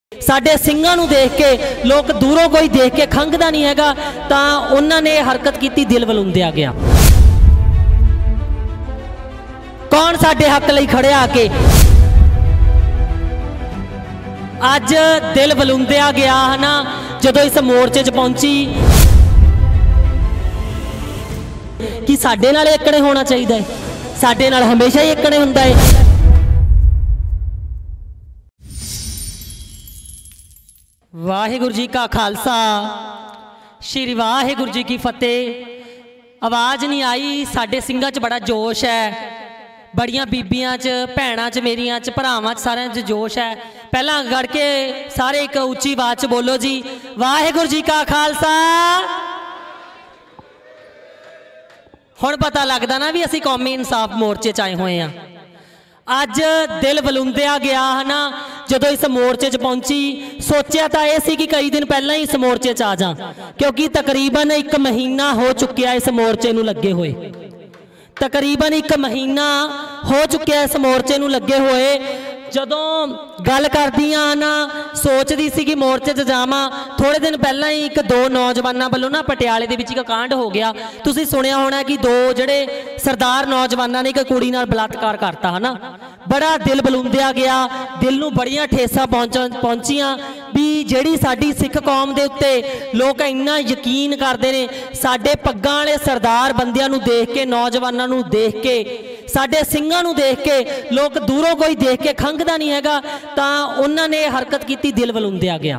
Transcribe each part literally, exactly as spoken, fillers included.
साडे ਸਿੰਘਾਂ ਨੂੰ देख के लोग दूरों कोई देख के खंघदा नहीं हैगा तां उन्हां ने हरकत की दिल वलुंदिया गया। कौन साडे हक लई खड़े आके अज दिल वलुंदिया गया है ना। जदों इस मोर्चे च पहुंची कि साडे नाल एकड़े होना चाहिए, साडे नाल हमेशा ही एकड़े हुंदा है। वाहिगुरु जी का खालसा श्री वाहिगुरु जी की फतेह। आवाज़ नहीं आई, साडे ਸਿੰਘਾਂ च बड़ा जोश है, बड़ियां बीबियां च भैणां च मेरियां च भरावां च सारियां च जोश है। पहला गड़ के सारे एक उच्ची आवाज़ च बोलो जी वाहिगुरु जी का खालसा। हुण पता लगदा ना भी असीं कौमी इंसाफ मोर्चे च आए हुए हैं। अज दिल वलुंदिया गया है ना। जदों इस मोर्चे च पहुंची सोचा तो यह सी कि कई दिन पहला ही इस मोर्चे च आ जा, क्योंकि तकरीबन एक महीना हो चुकिया इस मोर्चे नूं लगे हुए। तकरीबन एक महीना हो चुकिया इस मोर्चे नूं लगे हुए। जदों गल करदी आं ना सोचदी सी कि मोर्चे च जावां। थोड़े दिन पहला ही एक दो नौजवानों वालों ना पटियाले दे विच एक कांड हो गया। तुसीं सुनिया होना कि दो जिहड़े सरदार नौजवानों ने एक कुड़ी नाल बलात्कार करता है ना। बड़ा दिल बलुंदिया गया, दिल नूं बड़ियां ठेसां पहुंच पहुंचियां भी जिहड़ी साडी सिख कौम दे उत्ते लोग इन्ना यकीन करते हैं। साडे पग्गां वाले सरदार बंदियां नूं देख के, नौजवानों नूं देख के, साडे ਸਿੰਘਾਂ नूं देख के लोग दूरों कोई देख के खंघदा नहीं हैगा तां उन्हां ने हरकत की दिल वलुंदिया गया।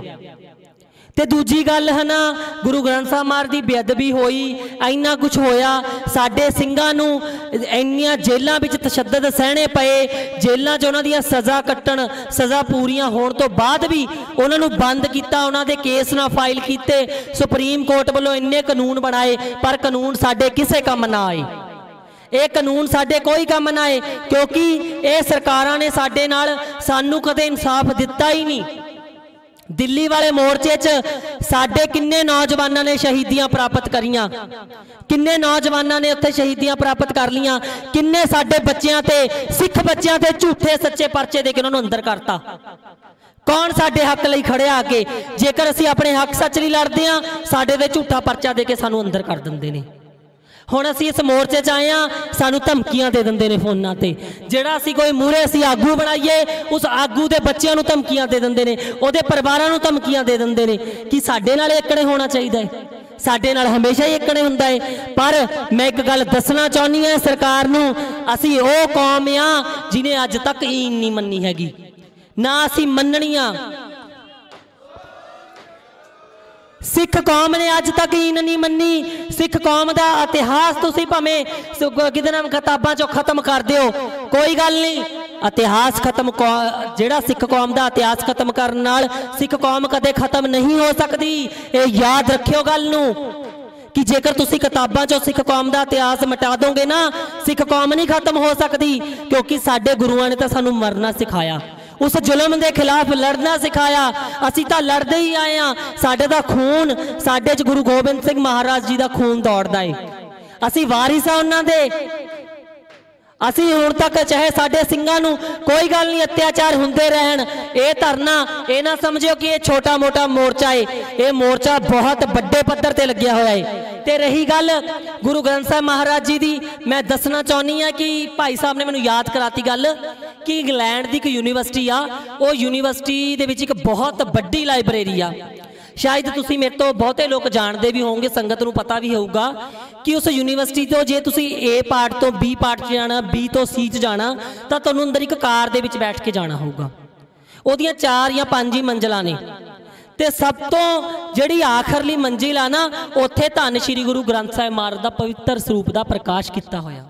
ते दूजी गल है ना, गुरु ग्रंथ साहब महाराज की बेअदबी होई, इन्ना कुछ होया। साडे ਸਿੰਘਾਂ नूं इन्नियां जेलां विच तशद्दद सहने पए, जेलां च उन्हां दियां सज़ा कट्टण, सज़ा पूरियां होण तो बाद भी उन्हां नूं बंद कीता, उन्हां दे केस ना फाइल कीते। सुप्रीम कोर्ट वालों इन्ने कानून बनाए पर कानून साडे किसे काम ना आए। ये कानून साडे कोई काम ना आए, क्योंकि ये सरकारां ने साडे नाल सानू कदे इंसाफ दिता ही नहीं। दिल्ली वाले मोर्चे च साडे किन्ने नौजवानों ने शहीदियां प्राप्त करियां, किन्ने नौजवानों ने उत्थे शहीदियां प्राप्त कर लियां, किन्ने साडे बच्चियां ते सिख बच्चियां ते झूठे सच्चे परचे दे के उन्होंने अंदर करता। कौन साडे हक लई खड़े आके जेकर असीं अपने हक सच लई लड़दे हां साडे ते झूठा परचा दे के सानू अंदर कर दिंदे ने। हुण असीं इस मोर्चे च आए हां, सानू धमकियां दे दिंदे ने फोनां ते। जिहड़ा असीं कोई मूहरे असीं आगू बनाईए उस आगू दे बच्चियां नूं धमकियां दे दिंदे ने, उहदे परिवारां नूं धमकियां दे दिंदे ने कि साडे नाल एकड़े होना चाहिए है, साडे नाल हमेशा ही एकड़े हुंदा है। पर मैं एक गल दसना चाहुंदी हां सरकार नूं, असीं ओह कौम आ जिन्हें अज तक ईन नहीं मन्नी हैगी, ना असीं मन्नणी आ। सिख कौम ने अज तक ईन नहीं मन्नी। सिख कौम का इतिहास तुसीं भावें किते नाम किताबां चों खत्म कर दिओ, कोई गल नहीं। इतिहास खत्म जिहड़ा सिख कौम का इतिहास खत्म करन नाल सिख कौम कदे खत्म नहीं हो सकती। ये याद रखियो गल नूं कि जेकर तुसीं किताबां चों सिख कौम का इतिहास मिटा दोगे ना सिख कौम नहीं खत्म हो सकती, क्योंकि साडे गुरुआं ने तां सानूं मरना सिखाया, उस जुल्म के खिलाफ लड़ना सिखाया। असीं तां लड़दे ही आए हैं। साडे दा खून, साडे च गुरु गोबिंद सिंह महाराज जी का खून दौड़दा है। असीं वारिस आ उन्हां दे। असीं हुण तक चाहे साडे ਸਿੰਘਾਂ नूं कोई गल नहीं अत्याचार हुंदे रहन, ये धरना ये ना समझो कि ये छोटा मोटा मोर्चा है, ये मोर्चा बहुत बड़े पद्धर ते लग्या होया है। ते रही गल गुरु ग्रंथ साहब महाराज जी दी, मैं दसना चाहुंदी हां कि भाई साहब ने मैनूं याद कराती गल कि इंग्लैंड की एक यूनीवर्सिटी आ, वो यूनीवर्सिटी दे विच एक बहुत बड़ी लाइब्रेरी आ। शायद तुसीं मेरे तो बहुते लोग जानते भी होंगे, संगत नूं पता भी होगा कि उस यूनीवर्सिटी तो जे तुसीं ए पार्ट तो बी पार्ट च जाना, बी तो सी च जाना तो तुहानूं अंदर एक कार दे विच बैठ के जाना होगा। उहदियां चार या पांच ही मंजिलां ने ते सब तो जिहड़ी आखिरली मंजिल आ ना उत्थे धन श्री गुरु ग्रंथ साहिब महाराज दा पवित्र सरूप दा प्रकाश किया होया।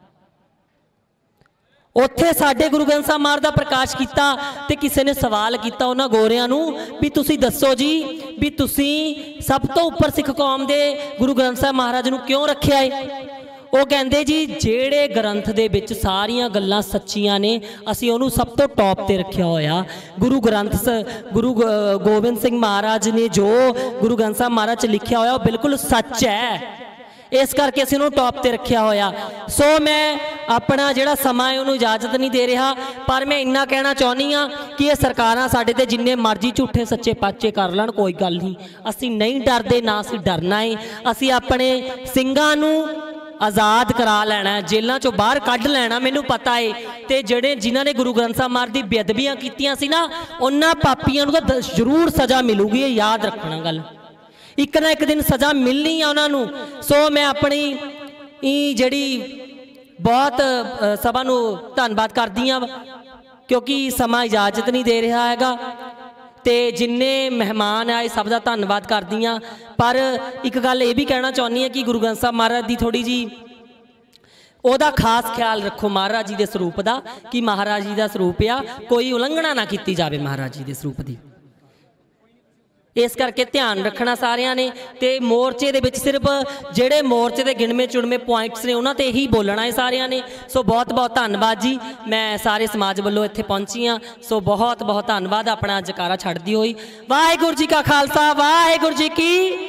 उत्थे साडे गुरु ग्रंथ साहिब महाराज दा प्रकाश किया ते किसी ने सवाल किया उन्हां गोरियां नूं भी तुसीं दसो जी भी तुसीं सब तो उपर सिख कौम दे गुरु ग्रंथ साहिब महाराज नूं क्यों रखिया है। वो कहते जी जेड़े ग्रंथ दे विच सारियां गल्लां सच्चियां ने असीं उहनूं सब तो टॉप ते रखिया होया। गुरु ग्रंथ गुरु गोबिंद सिंह महाराज ने जो गुरु ग्रंथ साहिब महाराज च लिखिया होया बिल्कुल सच है, इस करके असीं उहनूं टॉप ते रखिया होया। सो मैं अपना जिहड़ा समा है उन्होंने इजाजत नहीं दे रहा। पर मैं इन्ना कहना चाहुंदी हाँ कि ये सरकारां साडे ते जिन्ने मर्जी झूठे सच्चे पाचे कर लैण, कोई गल नहीं, असीं नहीं डरदे, ना असीं डरना है। असीं अपने सिंघां नूं आज़ाद करा लैना, जेलों चों बाहर कढ़ लैना। मैनू पता है तो जिहड़े जिन्हां ने गुरु ग्रंथ साहब महाराज दी बेअदबियां कीतियां सी ना, उन्हां पापियां नूं तां जरूर सज़ा मिलूगी, ये याद रखना गल। एक ना एक दिन सज़ा मिलनी है उन्होंने। सो मैं अपनी जिहड़ी बहुत सभा नूं धन्नवाद करदी हाँ, क्योंकि समा इजाजत नहीं दे रहा हैगा। तो जिन्ने मेहमान आए सब का धन्नवाद करदी हाँ। पर एक गल ये भी कहना चाहुंदी हाँ कि गुरु ग्रंथ साहब महाराज की थोड़ी जी ओदा खास ख्याल रखो महाराज जी के स्वरूप का, कि महाराज जी का स्वरूप आ, कोई उलंघना ना की जाए महाराज जी के स्वरूप की। इस करके ध्यान रखना सारिਆਂ ने। तो मोर्चे दे विच सिर्फ जेड़े मोर्चे के गिणवे चुणवे पॉइंट्स ने उन्हां ते ही बोलना है सारिਆਂ ने। सो बहुत बहुत धन्नवाद जी, मैं सारे समाज वालों इत्थे पहुंची हाँ। सो बहुत बहुत धन्नवाद। अपना जकारा छड्डदी होई वाहिगुरू जी का खालसा वाहिगुरू जी की